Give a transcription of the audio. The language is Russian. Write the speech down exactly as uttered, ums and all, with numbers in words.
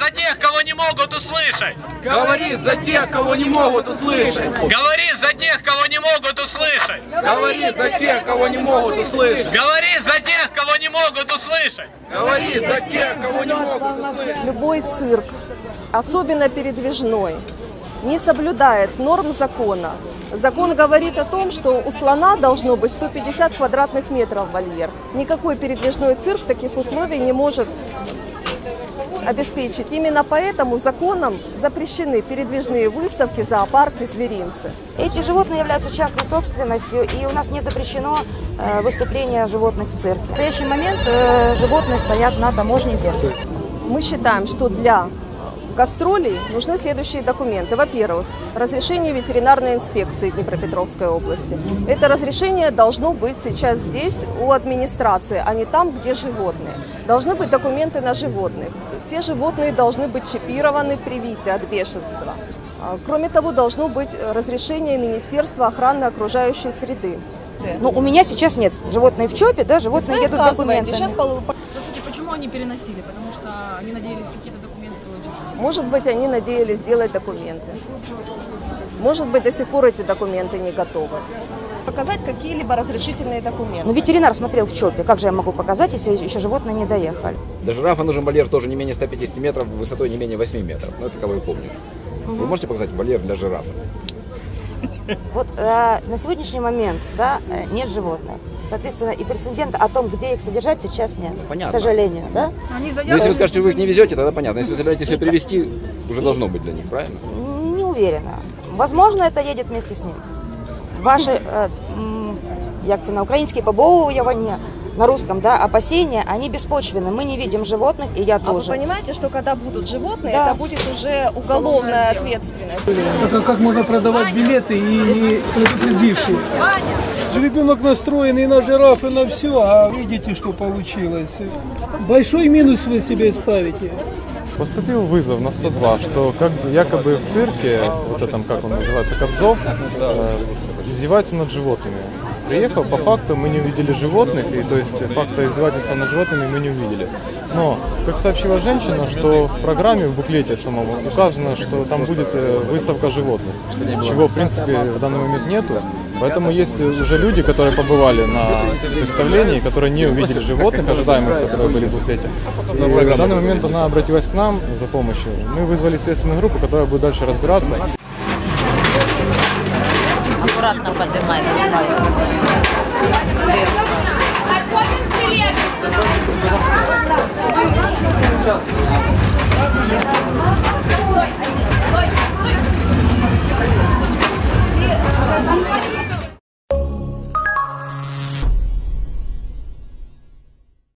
за тех, кого не могут услышать. Говори за тех, кого не могут услышать. Говори за тех, кого не могут услышать. Говори за тех, кого не могут услышать. Говори за тех, кого не могут услышать. Говори за тех, кого не могут услышать. Любой цирк, особенно передвижной, не соблюдает норм закона. Закон говорит о том, что у слона должно быть сто пятьдесят квадратных метров вольер. Никакой передвижной цирк таких условий не может обеспечить. Именно поэтому законом запрещены передвижные выставки, зоопарки, зверинцы. Эти животные являются частной собственностью, и у нас не запрещено э, выступление животных в цирке. В настоящий момент э, животные стоят на таможне вверх. Мы считаем, что для гастролей нужны следующие документы. Во-первых, разрешение ветеринарной инспекции Днепропетровской области. Это разрешение должно быть сейчас здесь у администрации, а не там, где животные. Должны быть документы на животных. Все животные должны быть чипированы, привиты от бешенства. Кроме того, должно быть разрешение Министерства охраны окружающей среды. Ну, у меня сейчас нет. Животные в ЧОПе, да, животные едут с документами. Сейчас... Здравствуйте, почему они переносили? Потому что они надеялись какие-то документы получить. Может быть, они надеялись сделать документы. Может быть, до сих пор эти документы не готовы. Показать какие-либо разрешительные документы. Ну, ветеринар смотрел в ЧОПе. Как же я могу показать, если еще животные не доехали? Для жирафа нужен вольер тоже не менее ста пятидесяти метров, высотой не менее восьми метров. Ну, это кого я помню. Угу. Вы можете показать вольер для жирафа? Вот э, на сегодняшний момент, да, нет животных. Соответственно, и прецедента о том, где их содержать, сейчас нет. Понятно. К сожалению, да? Они Но если вы скажете, вы их не везете, тогда понятно. Если вы собираетесь ее привезти, уже должно быть для них, правильно? Не уверена. Возможно, это едет вместе с ним. Ваши, э, як це на українське побоювання, на русском, да, опасения, они беспочвенны. Мы не видим животных, и я а тоже. вы понимаете, что когда будут животные, да. это будет уже уголовная ответственность. Это как можно продавать билеты и не предупредившие. Ребенок настроенный на жираф и на все, а видите, что получилось. Большой минус вы себе ставите. Поступил вызов на сто два, что как бы якобы в цирке, вот этом, как он называется, Кобзов, э, издевается над животными. Приехал, по факту мы не увидели животных, и то есть факта издевательства над животными мы не увидели. Но, как сообщила женщина, что в программе, в буклете самом указано, что там будет выставка животных, чего в принципе в данный момент нету. Поэтому есть уже люди, которые побывали на представлении, которые не увидели животных, ожидаемых, которые были в буклете. И в данный момент она обратилась к нам за помощью. Мы вызвали следственную группу, которая будет дальше разбираться. Аккуратно поднимайся. Отходим